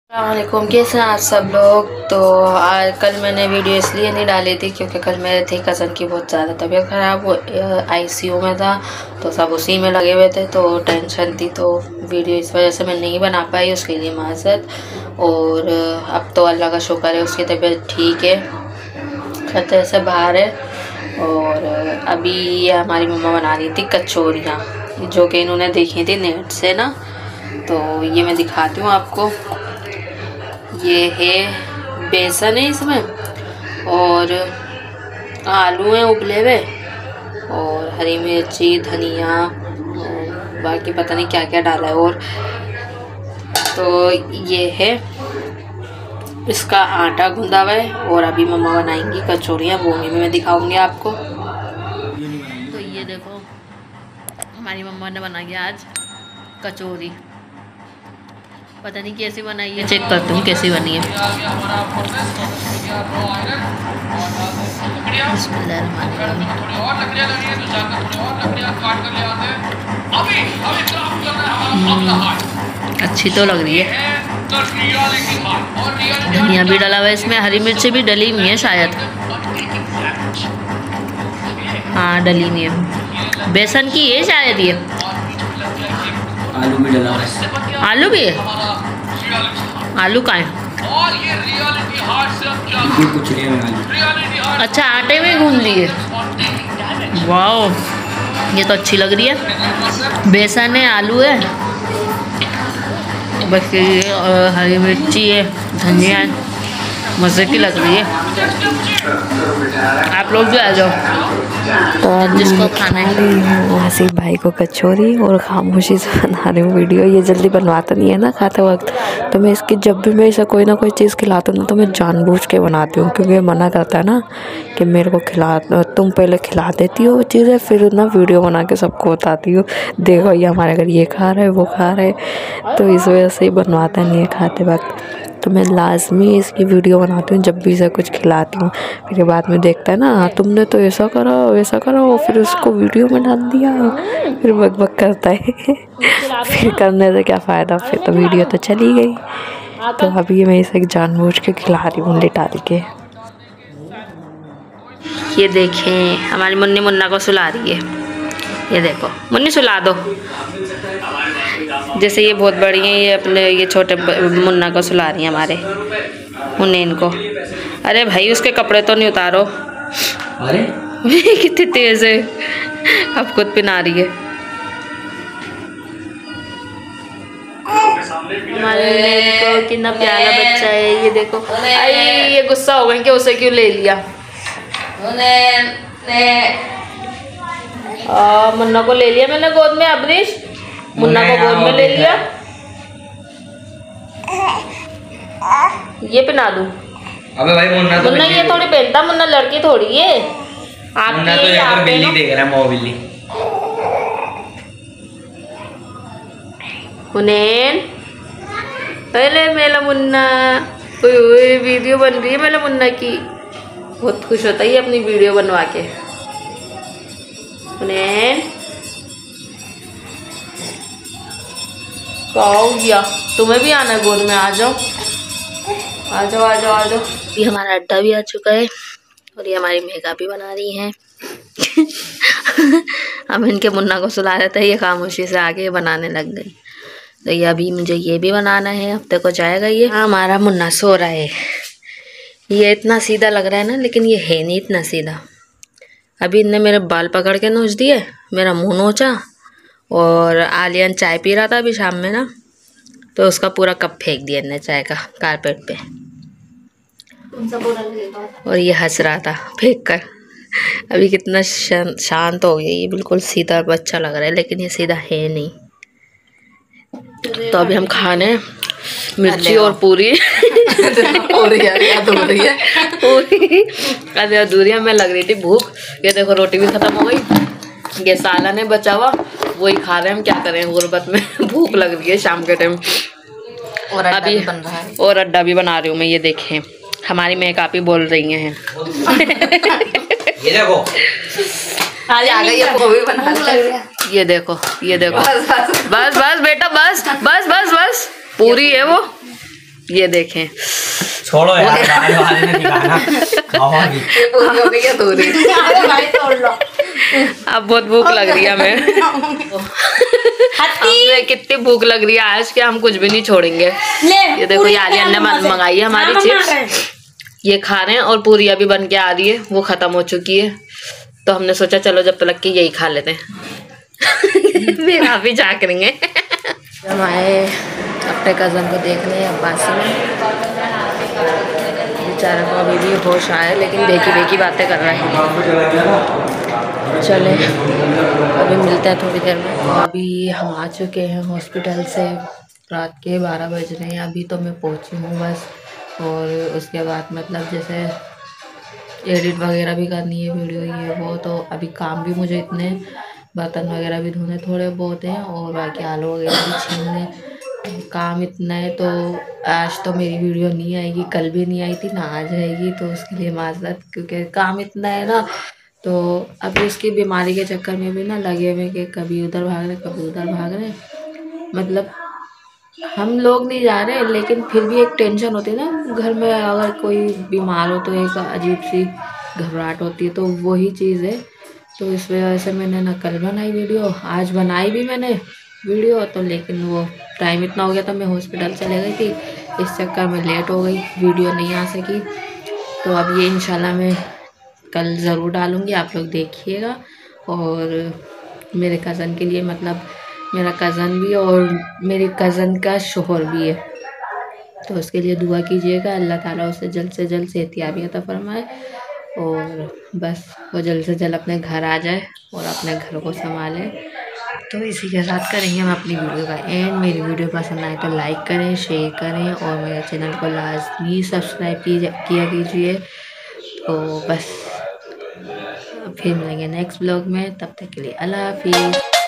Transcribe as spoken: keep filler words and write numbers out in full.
अस्सलामुअलैकुम, कैसे हैं आप सब लोग। तो आज कल मैंने वीडियो इसलिए नहीं डाली थी क्योंकि कल मेरे थे कज़न की बहुत ज़्यादा तबीयत ख़राब, वो आईसीयू में था तो सब उसी में लगे हुए थे तो टेंशन थी, तो वीडियो इस वजह से मैं नहीं बना पाई, उसके लिए माज़रत। और अब तो अल्लाह का शुक्र है उसकी तबीयत ठीक है, खतरे से बाहर है। और अभी ये हमारी मम्मा बना रही थी कचौरियाँ जो कि इन्होंने देखी थी नेट से ना, तो ये मैं दिखाती हूँ आपको। ये है बेसन है इसमें, और आलू हैं उबले हुए, और हरी मिर्ची, धनिया, और बाकी पता नहीं क्या क्या डाला है। और तो ये है इसका आटा गूंदा हुआ है, और अभी मम्मा बनाएंगी कचौरियाँ, वो भी मैं दिखाऊंगी आपको। तो ये देखो हमारी मम्मा ने बनाई आज कचौरी, पता नहीं कैसी बनाई है, चेक करती हूँ कैसी बनी है। अच्छी तो लग रही है, धनिया भी डाला हुआ है इसमें, हरी मिर्ची भी डली हुई है शायद, हाँ डली हुई है, बेसन की है शायद ये, आलू भी डला हुआ है, आलू भी है, आलू कहाँ है, कुछ नहीं है, अच्छा आटे में गूंद लिए, वाह ये तो अच्छी लग रही है। बेसन है, आलू है, बस ये हरी मिर्ची है, धनिया है, मज़े की लग रही है। आप लोग भी आ जाओ तो जिसको खाना है। हसीब भाई को कचौरी और खामोशी से बना रही हूँ वीडियो, ये जल्दी बनवाता नहीं है ना खाते वक्त, तो मैं इसकी जब भी मैं इसे कोई ना कोई चीज़ खिलाती हूँ ना तो मैं जानबूझ के बनाती हूँ, क्योंकि मना करता है ना कि मेरे को खिला, तुम पहले खिला देती हो चीज़ें फिर ना वीडियो बना के सबको बताती हो, देखो ये हमारे घर ये खा रहे वो खा रहे, तो इस वजह से ही बनवाता नहीं है खाते वक्त। तो मैं लाजमी इसकी वीडियो बनाती हूँ जब भी इसे कुछ खिलाती हूँ, फिर बाद में देखता है ना तुमने तो ऐसा करा वैसा करा, फिर उसको वीडियो में डाल दिया, फिर बक बक करता है फिर करने से क्या फ़ायदा, फिर तो वीडियो तो चली गई। तो अभी मैं इसे जानबूझ के खिला रही हूँ डाल के। ये देखें हमारी मुन्नी मुन्ना को सुला रही है, ये देखो मुन्नी सुला दो, जैसे ये बहुत बड़ी है, ये अपने ये छोटे मुन्ना को सुला रही है हमारे मुन्ने इनको। अरे भाई उसके कपड़े तो नहीं उतारो, अरे कितनी तेज है, अब खुद पिना रही है। हमारे को कितना प्यारा बच्चा है, ये देखो। अरे ये गुस्सा हो गई कि उसे क्यों ले लिया, आ, मुन्ना को ले लिया मैंने गोद में, अबरीश मुन्ना को गोद में ले लिया, ये पहना दूं। अबे भाई मुन्ना तो मुन्ना ये थोड़ी पहनता, मुन्ना लड़की थोड़ी है, मुन्ना तो यहाँ पर बिल्ली देख रहा है, मो बिल्ली। हुनैन पहले मेरा मुन्ना, ओए ओए वीडियो बन रही है मेरा मुन्ना की, बहुत खुश होता है ये अपनी वीडियो बनवा के। हुनैन कहो गया, तुम्हें भी आना गोद में, आ जाओ आ जाओ आ जाओ आ जाओ। ये हमारा अड्डा भी आ चुका है, और ये हमारी मेघा भी बना रही हैं हम इनके मुन्ना को सुला रहे थे, ये खामोशी से आगे बनाने लग गई। तो ये अभी मुझे ये भी बनाना है, हफ्ते को जाएगा ये। हाँ हमारा मुन्ना सो रहा है, ये इतना सीधा लग रहा है ना, लेकिन ये है नहीं इतना सीधा। अभी इनने मेरे बाल पकड़ के नोच दिए, मेरा मुंह नोचा, और आलियन चाय पी रहा था अभी शाम में ना, तो उसका पूरा कप फेंक दिया इनने चाय का कारपेट पे, और ये हंस रहा था फेंक कर। अभी कितना शांत हो गया, ये बिल्कुल सीधा बच्चा लग रहा है, लेकिन ये सीधा है नहीं। तो अभी हम खाने मिर्ची और पूरी पूरी अधूरी है, पूरी अरे अधूरी में लग रही थी भूख। ये देखो रोटी भी खत्म हो गई, ये सालन है बचा हुआ वही खा रहे हैं, हम क्या करें गुर्बत में भूख लग रही है शाम के टाइम। और अभी बन रहा है, और अड्डा भी बना रही हूँ मैं, ये देखें हमारी मेकअप ही बोल रही हैं ये देखो आ गई है, वो भी बना रही है। ये देखो ये देखो, बस बस बस बेटा बस बस बस बस पूरी है वो, ये देखें। छोड़ो यार, गाय वाले ने दिखाना खाओगी। क्या तोड़ रही? अरे भाई तोड़ लो। अब बहुत भूख लग रही है हमें। हमें कितनी भूख लग रही है आज कि हम कुछ भी नहीं छोड़ेंगे। ये देखो ये आलिया ने मंगाई है हमारी चिप्स, ये खा रहे हैं और पूरियाँ भी बन के आ रही है, वो खत्म हो चुकी है। तो हमने सोचा चलो जब तक कि यही खा लेते हैं। फिर आप भी जा करेंगे। हम आए अपने कज़न को देखने अब्बासी में, बेचारे को अभी भी होश आए लेकिन बेकी बेकी बातें कर रहे हैं। चले अभी मिलते हैं थोड़ी देर में। तो अभी हम आ चुके हैं हॉस्पिटल से, रात के बारह बज रहे हैं। अभी तो मैं पहुंची हूँ बस, और उसके बाद मतलब जैसे एडिट वगैरह भी करनी है वीडियो ये वो, तो अभी काम भी मुझे इतने बर्तन वगैरह भी धोने थोड़े बहुत हैं और बाकी आलू वगैरह भी छीलने, काम इतना है। तो आज तो मेरी वीडियो नहीं आएगी, कल भी नहीं आई थी ना आज आएगी, तो उसके लिए माजरत, क्योंकि काम इतना है ना। तो अभी उसकी बीमारी के चक्कर में भी ना लगे हुए कि कभी उधर भाग रहे कभी उधर भाग रहे, मतलब हम लोग नहीं जा रहे लेकिन फिर भी एक टेंशन होती है ना घर में, अगर कोई बीमार हो तो एक अजीब सी घबराहट होती है, तो वही चीज़ है। तो इस वजह से मैंने ना कल बनाई वीडियो, आज बनाई भी मैंने वीडियो, तो लेकिन वो टाइम इतना हो गया था, मैं हॉस्पिटल चले गई थी, इस चक्कर में लेट हो गई, वीडियो नहीं आ सकी। तो अब ये इंशाल्लाह मैं कल ज़रूर डालूँगी, आप लोग देखिएगा। और मेरे कज़न के लिए, मतलब मेरा कज़न भी और मेरे कज़न का शोहर भी है, तो उसके लिए दुआ कीजिएगा, अल्लाह ताला उसे जल्द से जल्द सेहतियाबी अता फरमाए और बस वो जल्द से जल्द अपने घर आ जाए और अपने घर को संभाले। तो इसी के साथ करेंगे हम अपनी वीडियो का एंड। मेरी वीडियो पसंद आए तो लाइक करें, शेयर करें और मेरे चैनल को लाजमी सब्सक्राइब किया कीजिए। तो बस फिर मिलेंगे नेक्स्ट ब्लॉग में, तब तक के लिए अल्लाह हाफिज़।